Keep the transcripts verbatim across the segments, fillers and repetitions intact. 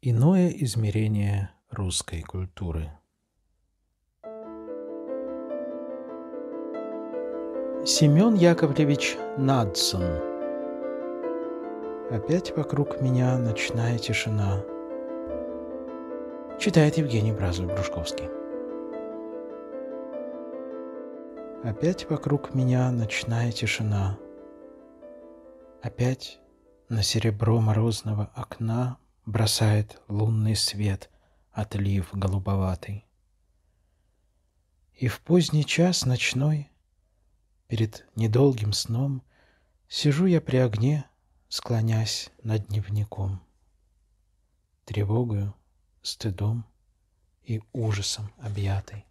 Иное измерение русской культуры. Семен Яковлевич Надсон. Опять вокруг меня ночная тишина. Читает Евгений Бразов-Брушковский. Опять вокруг меня ночная тишина. Опять на серебро морозного окна бросает лунный свет отлив голубоватый. И в поздний час ночной, перед недолгим сном, сижу я при огне, склонясь над дневником, тревогою, стыдом и ужасом объятый.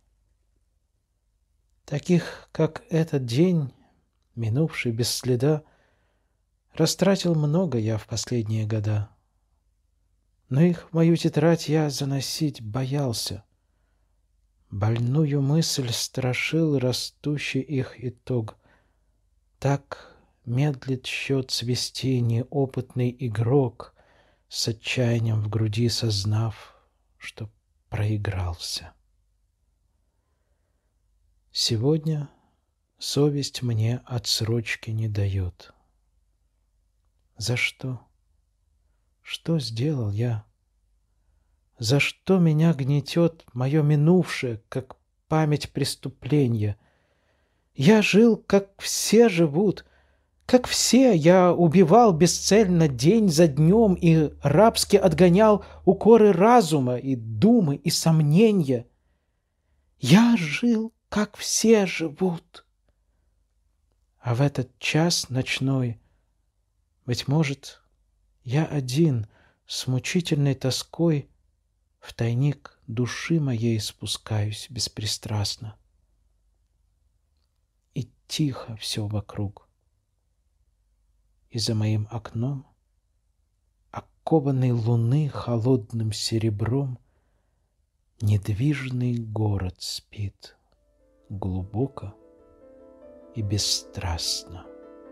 Таких, как этот день, минувший без следа, растратил много я в последние года. Но их в мою тетрадь я заносить боялся. Больную мысль страшил растущий их итог. Так медлит счет свести неопытный игрок, с отчаянием в груди сознав, что проигрался. Сегодня совесть мне отсрочки не дает. За что? Что сделал я? За что меня гнетет мое минувшее, как память преступления? Я жил, как все живут, как все я убивал бесцельно день за днем и рабски отгонял укоры разума и думы и сомнения. Я жил, как все живут. А в этот час ночной, быть может, я один с мучительной тоской в тайник души моей спускаюсь беспристрастно. И тихо все вокруг. И за моим окном, окованный луны холодным серебром, недвижный город спит глубоко и бесстрастно.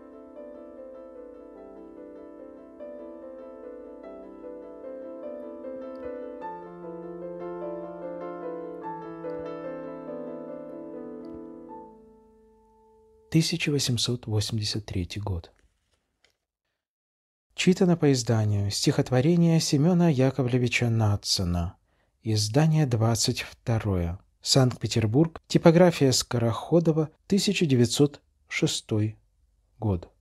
тысяча восемьсот восемьдесят третий год. Читано по изданию стихотворение Семена Яковлевича Надсона. Издание двадцать второе. Санкт-Петербург. Типография Скороходова. тысяча девятьсот шестой год.